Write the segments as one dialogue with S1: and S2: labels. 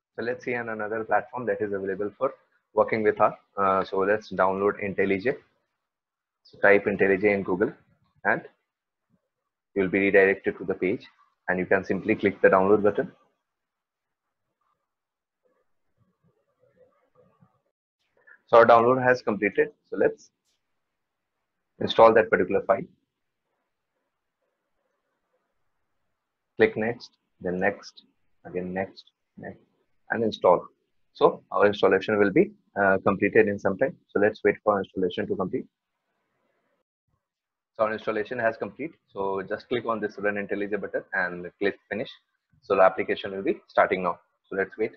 S1: So let's see another platform that is available for working with R. So let's download IntelliJ. So type IntelliJ in Google and you will be redirected to the page, and you can simply click the download button. So our download has completed. So let's install that particular file. Click next, then next, again next, next, and install. So our installation will be completed in some time. So let's wait for installation to complete. So our installation has complete. So just click on this Run IntelliJ button and click Finish. So the application will be starting now. So let's wait.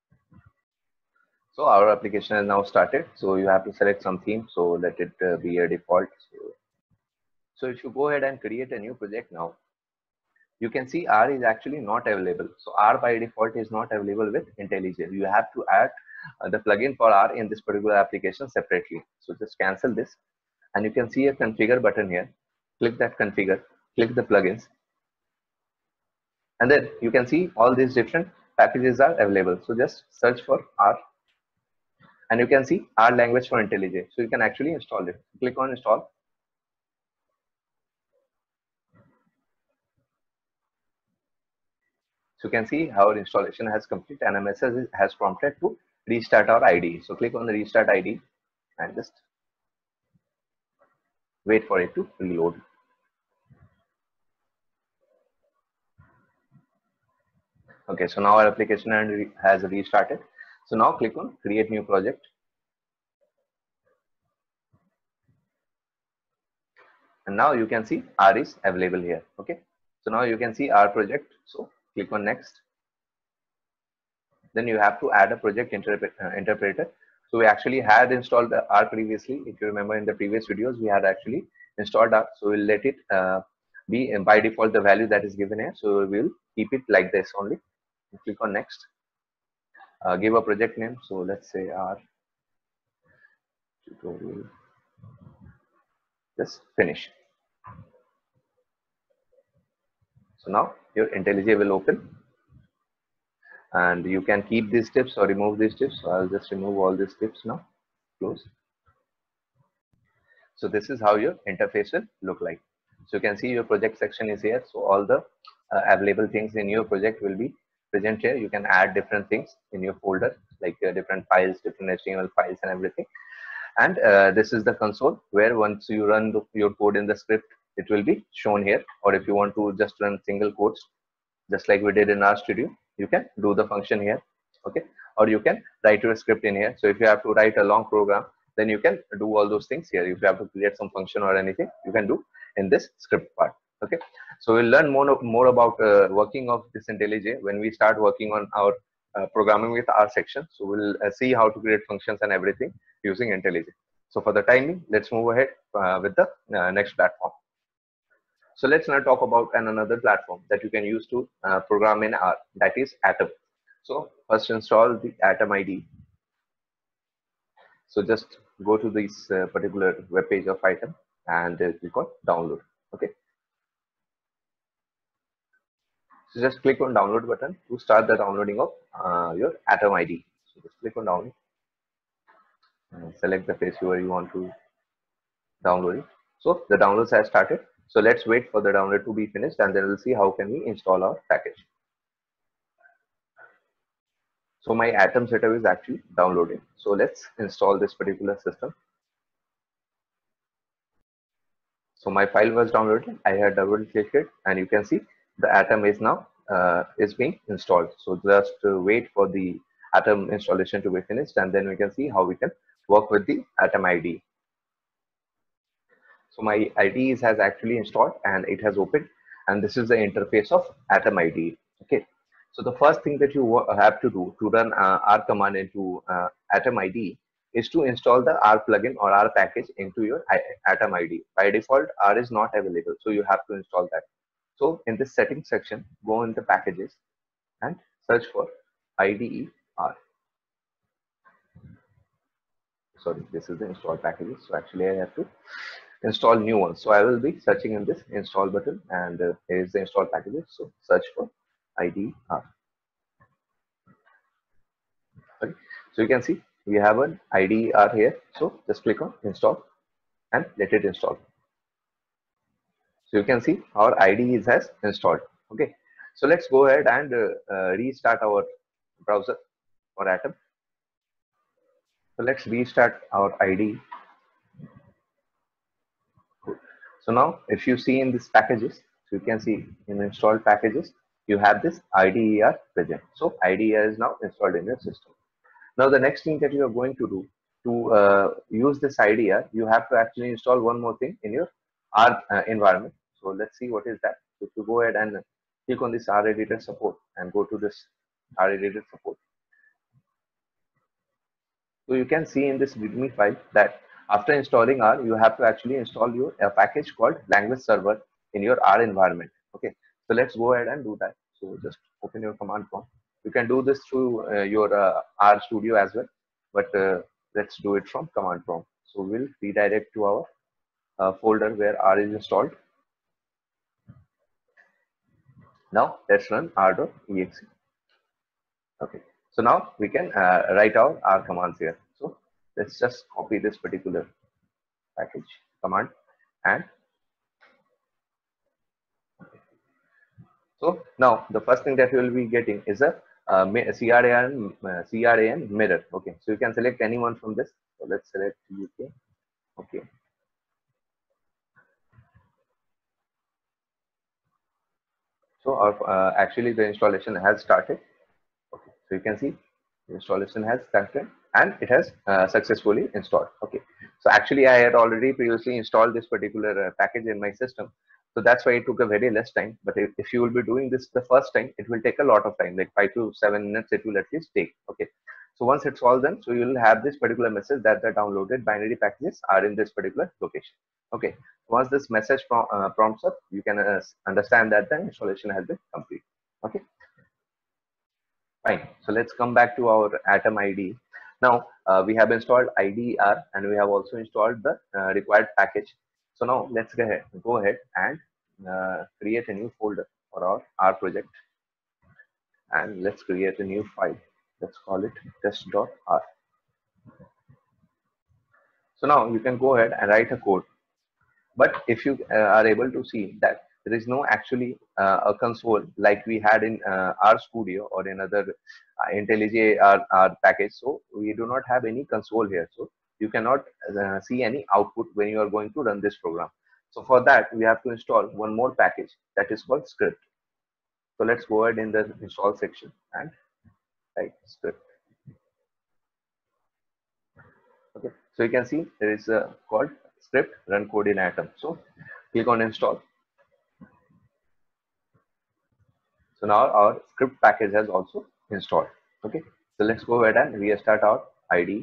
S1: So our application has now started. So you have to select some theme. So let it be a default. So if you go ahead and create a new project now, you can see R is actually not available. So R by default is not available with IntelliJ. You have to add the plugin for R in this particular application separately. So just cancel this, and you can see a configure button here. Click that configure, click the plugins, and then you can see all these different packages are available. So just search for R, and you can see R language for IntelliJ. So you can actually install it. Click on install. So you can see our installation has completed and a message has prompted to restart our IDE. So click on the restart IDE and just wait for it to reload. Okay, so now our application has restarted. So now click on create new project. And now you can see R is available here. Okay, so now you can see our project. So click on next. Then you have to add a project interpreter. So we actually had installed the R previously. If you remember in the previous videos, we had actually installed R. So we'll let it be by default the value that is given here. So we'll keep it like this only. Click on next. Give a project name. So let's say R tutorial. Just finish. So now your IntelliJ will open, and you can keep these tips or remove these tips. So I'll just remove all these tips now. Close. So this is how your interface will look like. So you can see your project section is here. So all the available things in your project will be present here. You can add different things in your folder, like different files, different HTML files and everything. And this is the console where once you run your code in the script, it will be shown here. Or if you want to just run single quotes, just like we did in RStudio, you can do the function here. Okay, or you can write your script in here. So if you have to write a long program, then you can do all those things here. If you have to create some function or anything, you can do in this script part. Okay, so we'll learn more about working of this IntelliJ when we start working on our programming with R section. So we'll see how to create functions and everything using IntelliJ. So for the timing, let's move ahead with the next platform. So let's now talk about another platform that you can use to program in R, that is Atom. So first install the Atom IDE. So just go to this particular web page of Atom and click on download. Okay. So just click on download button to start the downloading of your Atom IDE. So just click on download and select the place where you want to download it. So the downloads has started. So let's wait for the download to be finished, and then we'll see how can we install our package. So my Atom setup is actually downloading. So let's install this particular system. So my file was downloaded. I had double clicked it, and you can see the Atom is now is being installed. So just wait for the Atom installation to be finished, and then we can see how we can work with the Atom IDE. So my IDE has actually installed and it has opened, and this is the interface of Atom IDE. Okay. So the first thing that you have to do to run R command into Atom IDE is to install the R plugin or R package into your Atom IDE. By default, R is not available, so you have to install that. So in this settings section, go into packages and search for IDE R. Sorry, this is the install packages. So actually I have to install new ones. So I will be searching in this install button, and here is the install packages. So search for IDE R. So you can see we have an IDER here. So just click on install and let it install. So you can see our IDE has installed. Okay. So let's go ahead and restart our browser or Atom. So let's restart our IDE. Cool. So now if you see in this packages, so you can see in installed packages, you have this IDER present. So IDER is now installed in your system. Now the next thing that you are going to do to use this IDER, you have to actually install one more thing in your R environment. So let's see what is that. So if you go ahead and click on this R editor support and go to this R editor support. So you can see in this README file that after installing R, you have to actually install your a package called language server in your R environment. Okay, so let's go ahead and do that. So just open your command prompt. You can do this through your R Studio as well, but let's do it from command prompt. So we'll redirect to our folder where R is installed. Now let's run r.exe. Okay, so now we can write out our commands here. So let's just copy this particular package command and so now the first thing that you will be getting is a CRAN mirror. Okay, so you can select anyone from this. So let's select UK. Okay, so our, actually the installation has started. Okay, so you can see the installation has started and it has successfully installed. Okay, so actually I had already previously installed this particular package in my system, so that's why it took a very less time. But if you will be doing this the first time, it will take a lot of time, like 5 to 7 minutes it will at least take. Okay, so once it's all done, so you will have this particular message that the downloaded binary packages are in this particular location. Okay, once this message prompts up, you can understand that the installation has been complete. Okay, fine. So let's come back to our Atom IDE. Now we have installed IDER and we have also installed the required package. So now let's go ahead and create a new folder for our R project, and let's create a new file. Let's call it test.r. So now you can go ahead and write a code. But if you are able to see that there is no actually a console like we had in R Studio or in other IntelliJ R package, so we do not have any console here. So you cannot see any output when you are going to run this program. So for that, we have to install one more package that is called script. So let's go ahead in the install section and type script. Okay, so you can see there is a called script run code in Atom. So click on install. So now our script package has also installed. Okay, so let's go ahead and restart our IDE.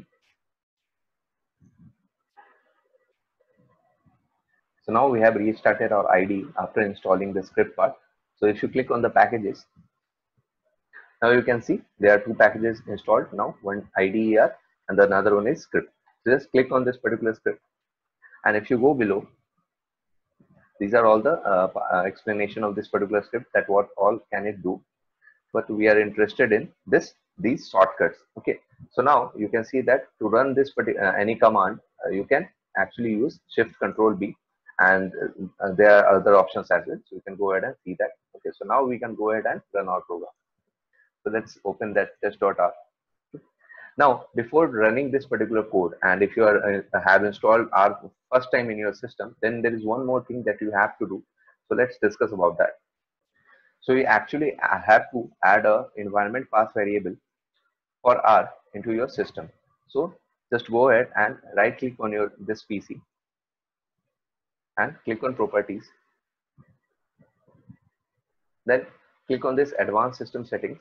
S1: So now we have restarted our IDE after installing the script part. So if you click on the packages, now you can see there are two packages installed now, one IDER and the another one is script. So just click on this particular script, and if you go below, these are all the explanation of this particular script, that what all can it do. But we are interested in these shortcuts. Okay, so now you can see that to run this any command, you can actually use shift control B, and there are other options as well, so you can go ahead and see that. Okay, so now we can go ahead and run our program. So let's open that test.r. Now before running this particular code, and if you are have installed R first time in your system, then there is one more thing that you have to do. So let's discuss about that. So you actually have to add a environment path variable for R into your system. So just go ahead and right click on your this PC and click on properties. Then click on this advanced system settings.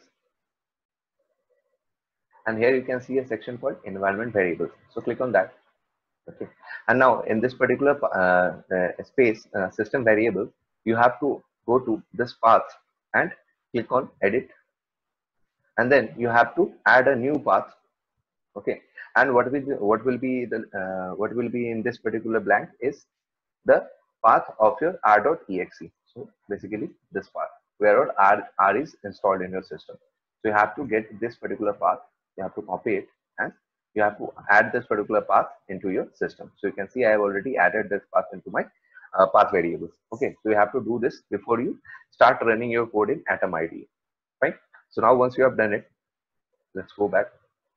S1: And here you can see a section called environment variables. So click on that. Okay. And now in this particular space system variable, you have to go to this path and click on edit. And then you have to add a new path. Okay, and what will be in this particular blank is the path of your r.exe. So basically this path where R is installed in your system. So you have to get this particular path, you have to copy it and you have to add this particular path into your system. So you can see I have already added this path into my path variables. Okay, so you have to do this before you start running your code in Atom IDE. Fine. So now once you have done it, let's go back.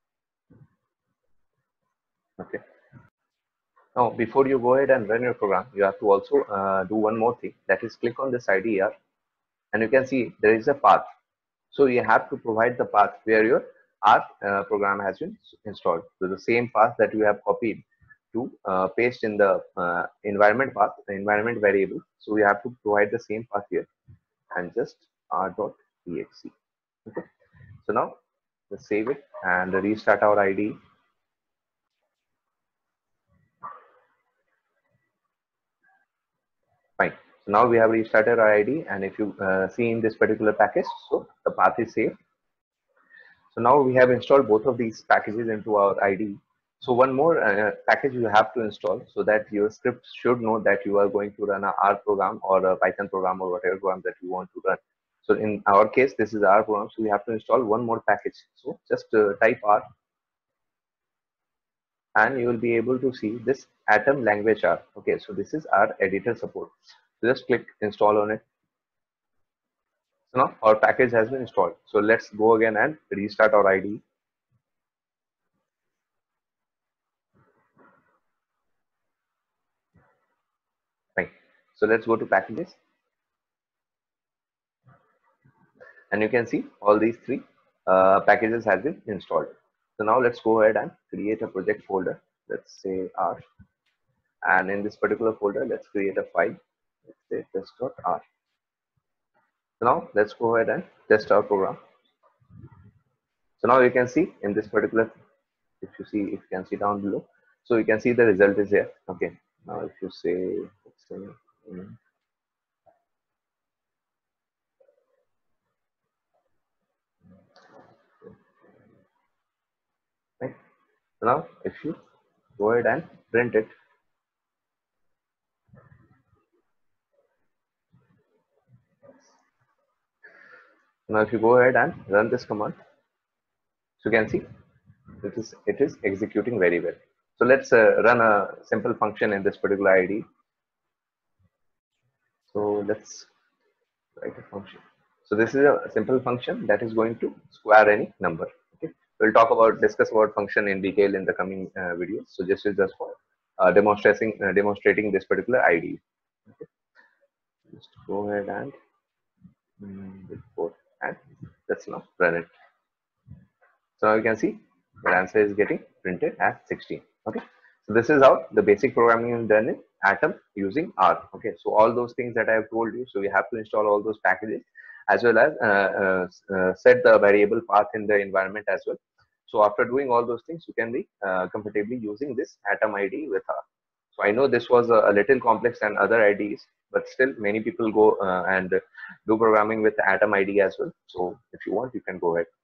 S1: Okay. Now before you go ahead and run your program, you have to also do one more thing, that is click on this IDER, and you can see there is a path. So you have to provide the path where your R program has been installed. So the same path that you have copied to paste in the environment path, the environment variable. So we have to provide the same path here and just r.exe. Okay. So now let's save it and restart our IDE. Fine. So now we have restarted our IDE, and if you see in this particular package, so the path is saved. So now we have installed both of these packages into our IDE. So one more package you have to install so that your script should know that you are going to run a R program or a Python program or whatever program that you want to run. So in our case, this is R program. So we have to install one more package. So just type R, and you will be able to see this Atom language R. Okay, so this is our editor support. So just click install on it. So now our package has been installed. So let's go again and restart our IDE. Fine. So let's go to packages, and you can see all these three packages have been installed. So now let's go ahead and create a project folder. Let's say R, and in this particular folder, let's create a file. Let's say test.r. So now let's go ahead and test our program. So now you can see in this particular, if you can see down below, so you can see the result is here. Okay. Now if you say, let's say, right. So now if you go ahead and print it, now if you go ahead and run this command, so you can see it is executing very well. So let's run a simple function in this particular IDE. So let's write a function. So this is a simple function that is going to square any number. Okay, we'll discuss about function in detail in the coming videos. So this is just for demonstrating this particular IDE. Okay, just go ahead and and let's now run it. So now you can see the answer is getting printed as 16. Okay, so this is how the basic programming is done in Atom using R. Okay, so all those things that I have told you, so you have to install all those packages as well as set the variable path in the environment as well. So after doing all those things, you can be comfortably using this Atom IDE with R. So I know this was a little complex than other IDEs, but still many people go and do programming with Atom IDE as well. So if you want, you can go ahead.